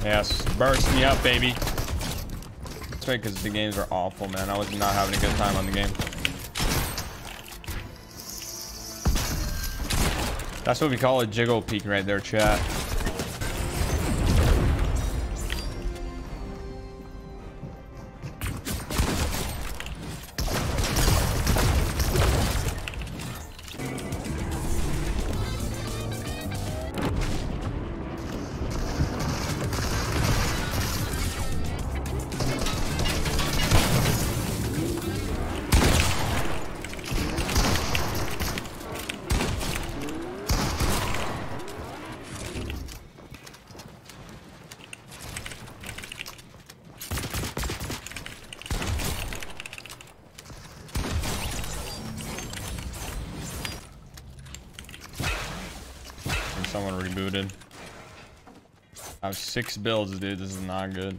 Yes, burst me up, baby. That's right, because the games are awful, man. I was not having a good time on the game. That's what we call a jiggle peak right there, chat. Someone rebooted. I have 6 builds, dude. This is not good.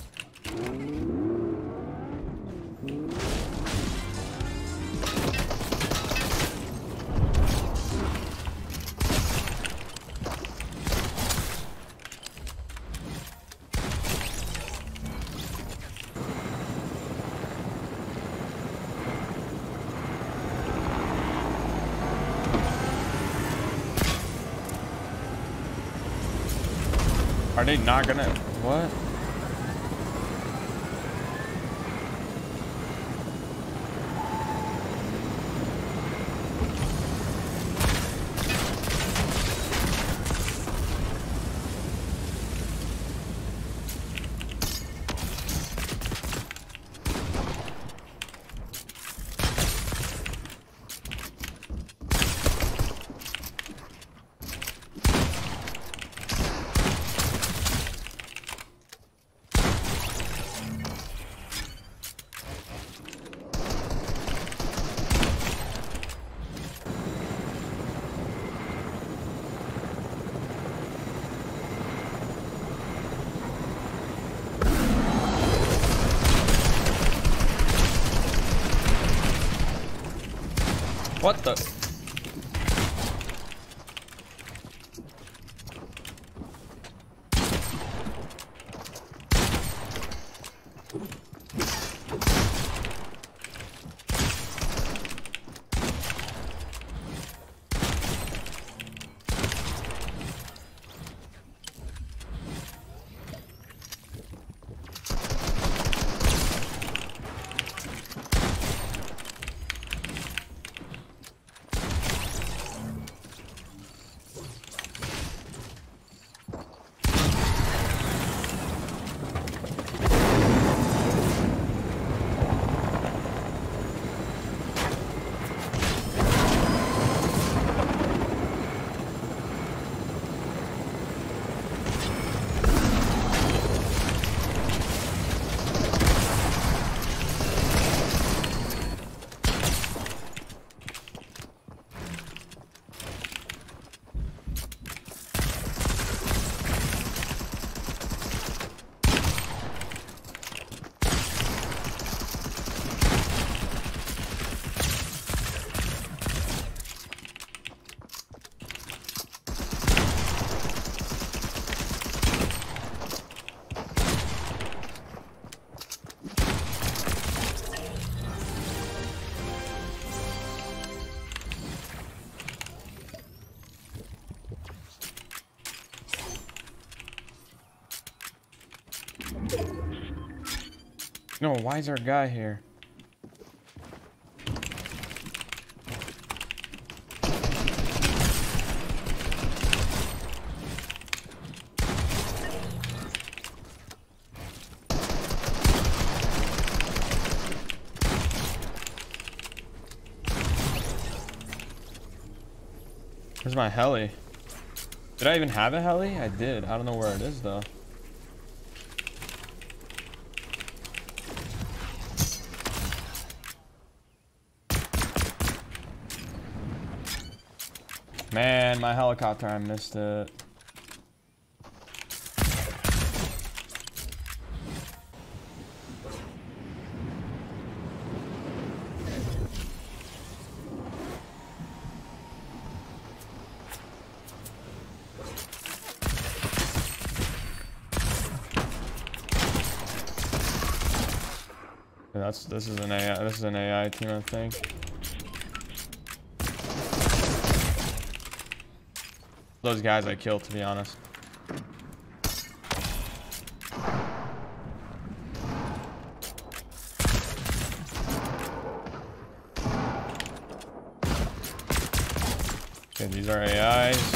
Are they not gonna... What? What the? No, why is there a guy here? Where's my heli? Did I even have a heli? I did. I don't know where it is though. Man, my helicopter, I missed it. This is an AI. This is an AI team, I think. Those guys I killed, to be honest. Okay, these are AIs.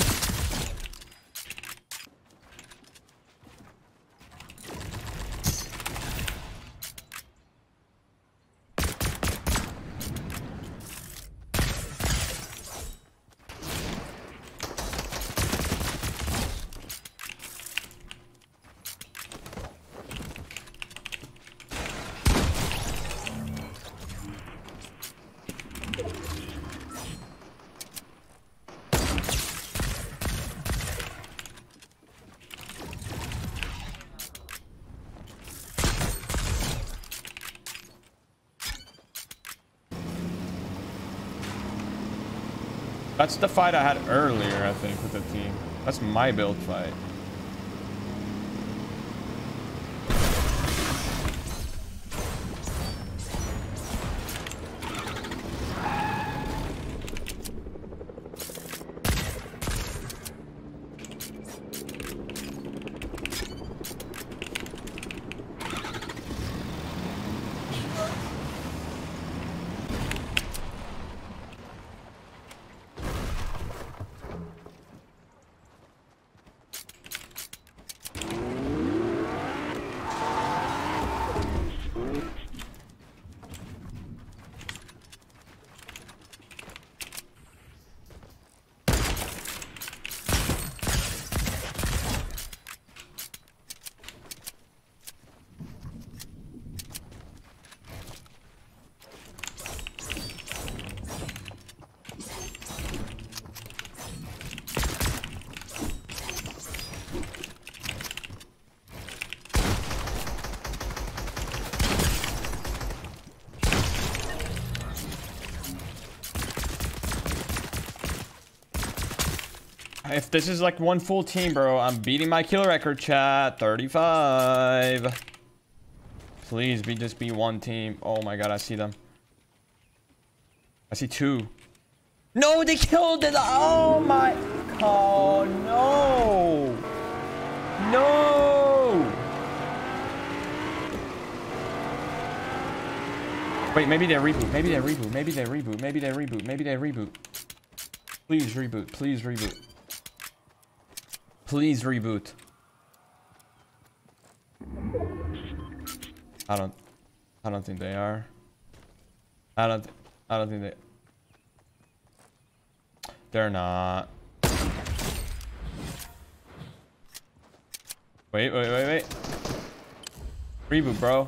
That's the fight I had earlier, I think, with the team. That's my build fight. If this is like one full team, bro, I'm beating my kill record, chat. 35. Please just be one team. Oh my god, I see them. I see two. No, they killed it. Oh my. Oh no. No. Wait, maybe they reboot. Maybe they reboot. Maybe they reboot. Maybe they reboot. Maybe they reboot. Please reboot. Please reboot. Please reboot. I don't think they are. I don't think they're not. Wait. Reboot, bro.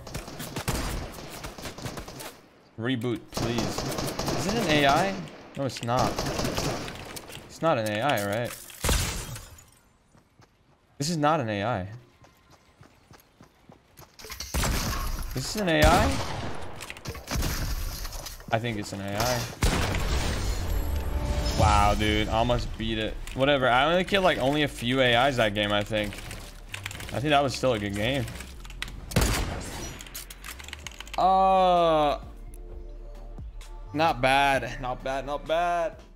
Reboot, please. Is it an AI? No, it's not. It's not an AI, right? This is not an AI. This is an AI? I think it's an AI. Wow, dude. Almost beat it. Whatever. I only killed like only a few AIs that game, I think. I think that was still a good game. Not bad. Not bad. Not bad.